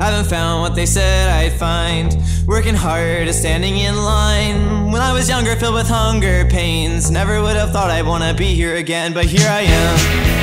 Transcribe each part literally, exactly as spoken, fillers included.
Haven't found what they said I'd find. Working hard, standing in line. When I was younger, filled with hunger pains. Never would have thought I'd wanna be here again, but here I am.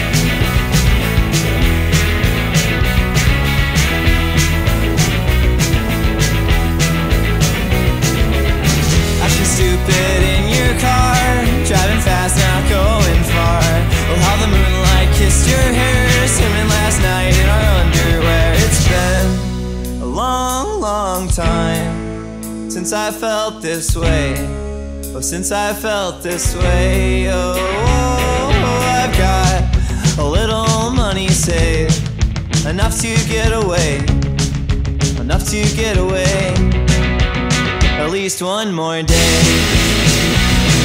Acting stupid in your car, driving fast, not going far. Oh, how the moonlight kissed your hair, swimming last night in our underwear. It's been a long, long time since I felt this way. Oh, since I felt this way. Oh, oh, oh, I've got a little money saved, enough to get away, enough to get away, at least one more day.